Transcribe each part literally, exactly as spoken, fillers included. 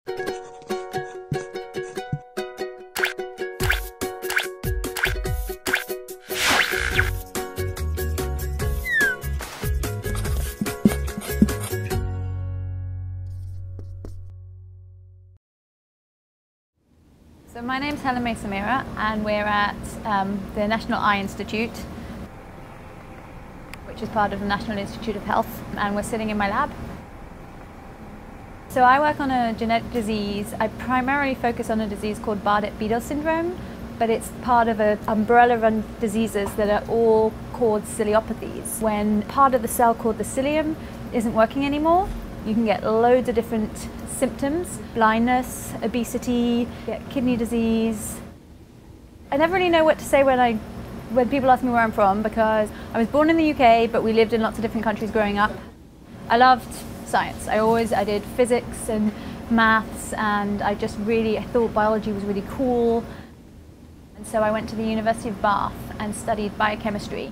So my name's Helen May Simera, and we're at um, the National Eye Institute, which is part of the National Institute of Health, and we're sitting in my lab. So I work on a genetic disease. I primarily focus on a disease called Bardet-Biedl Syndrome, but it's part of an umbrella of diseases that are all called ciliopathies. When part of the cell called the cilium isn't working anymore, you can get loads of different symptoms: blindness, obesity, kidney disease. I never really know what to say when I when people ask me where I'm from, because I was born in the U K, but we lived in lots of different countries growing up. I loved science. I always I did physics and maths, and I just really I thought biology was really cool. And so I went to the University of Bath and studied biochemistry.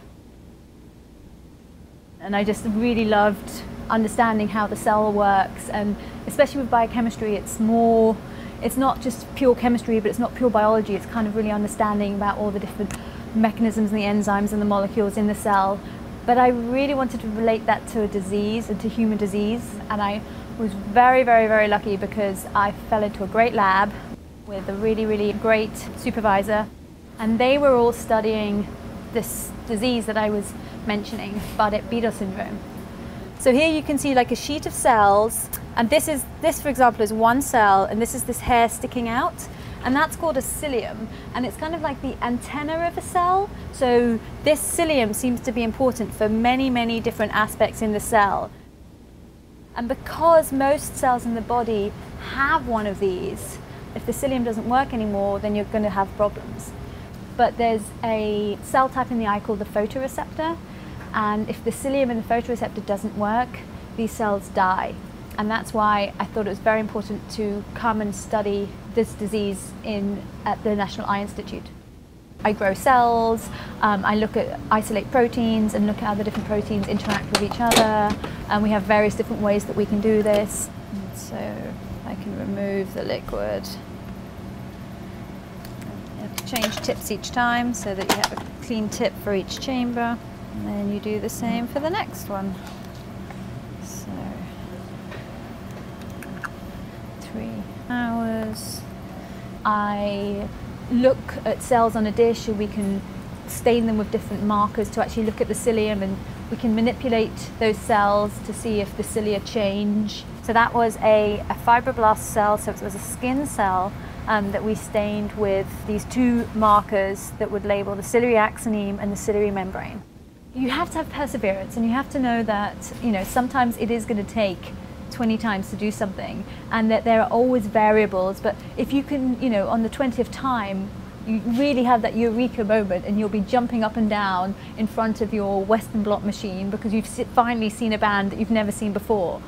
And I just really loved understanding how the cell works, and especially with biochemistry, it's more, it's not just pure chemistry, but it's not pure biology. It's kind of really understanding about all the different mechanisms and the enzymes and the molecules in the cell. But I really wanted to relate that to a disease and to human disease, and I was very, very, very lucky because I fell into a great lab with a really, really great supervisor, and they were all studying this disease that I was mentioning, Bardet-Biedl Syndrome. So here you can see like a sheet of cells, and this is this for example is one cell, and this is this hair sticking out, and that's called a cilium, and it's kind of like the antenna of a cell. So this cilium seems to be important for many, many different aspects in the cell. And because most cells in the body have one of these, if the cilium doesn't work anymore, then you're going to have problems. But there's a cell type in the eye called the photoreceptor, and if the cilium and the photoreceptor doesn't work, these cells die. And that's why I thought it was very important to come and study this disease in, at the National Eye Institute. I grow cells, um, I look at isolate proteins and look at how the different proteins interact with each other, and we have various different ways that we can do this. And so I can remove the liquid. You have to change tips each time so that you have a clean tip for each chamber. And then you do the same for the next one. So, three hours. I look at cells on a dish, and we can stain them with different markers to actually look at the cilium, and we can manipulate those cells to see if the cilia change. So that was a, a fibroblast cell, so it was a skin cell um, that we stained with these two markers that would label the ciliary axoneme and the ciliary membrane. You have to have perseverance, and you have to know that, you know, sometimes it is going to take twenty times to do something, and that there are always variables. But if you can, you know, on the twentieth time, you really have that eureka moment, and you'll be jumping up and down in front of your Western blot machine because you've finally seen a band that you've never seen before.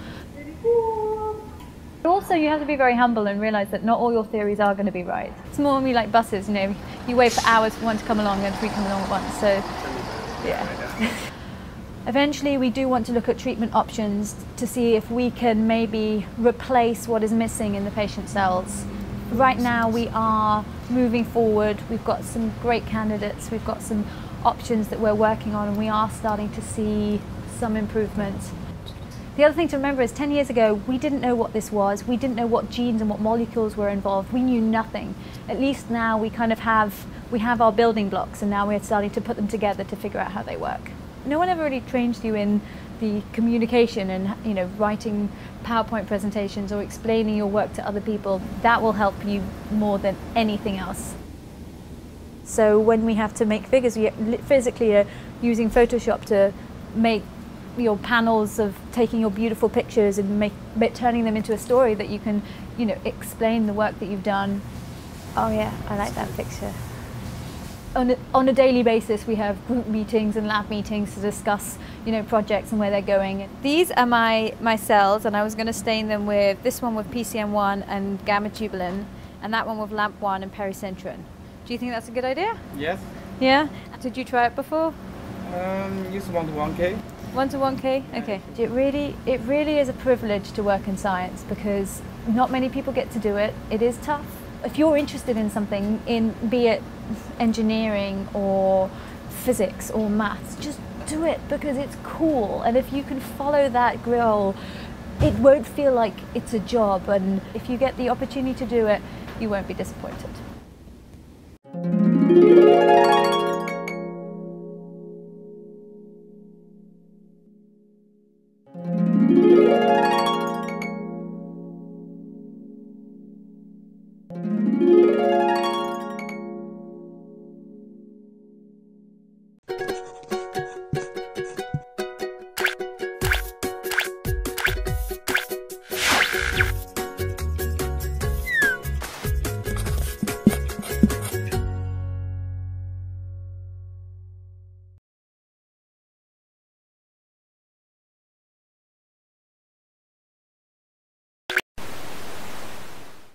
Also, you have to be very humble and realize that not all your theories are going to be right. It's more me like buses, you know, you wait for hours for one to come along and three come along at once. So. Yeah. Eventually we do want to look at treatment options to see if we can maybe replace what is missing in the patient cells. Right now we are moving forward. We've got some great candidates, we've got some options that we're working on, and we are starting to see some improvement. The other thing to remember is ten years ago we didn't know what this was. We didn't know what genes and what molecules were involved. We knew nothing. At least now we kind of have we have our building blocks, and now we're starting to put them together to figure out how they work. No one ever really trains you in the communication and, you know, writing PowerPoint presentations or explaining your work to other people. That will help you more than anything else. So when we have to make figures, we physically are using Photoshop to make your panels of taking your beautiful pictures and make, turning them into a story that you can, you know, explain the work that you've done. Oh yeah, I like that picture. On a, on a daily basis, we have group meetings and lab meetings to discuss, you know, projects and where they're going. These are my, my cells, and I was going to stain them with this one with P C M one and gamma tubulin, and that one with lamp one and pericentrin. Do you think that's a good idea? Yes. Yeah? Did you try it before? Um, use one to one K. one to one K? Okay. It really, it really is a privilege to work in science, because Not many people get to do it. It is tough. If you're interested in something, in be it engineering or physics or maths, just do it because it's cool. And if you can follow that goal, it won't feel like it's a job. And if you get the opportunity to do it, you won't be disappointed.